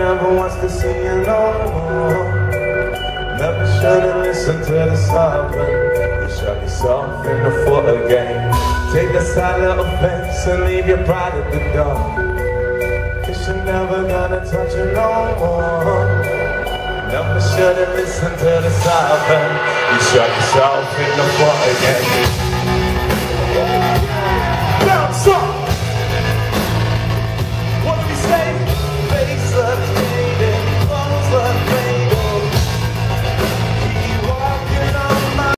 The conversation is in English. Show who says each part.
Speaker 1: never wants to see you no more. Never should've listened to the sobbing. You shot yourself in the foot again. Take the silent offense and leave your pride at the door. Cause you're never gonna touch it no more. Never should've listened to the sobbing. You shot yourself in the foot again.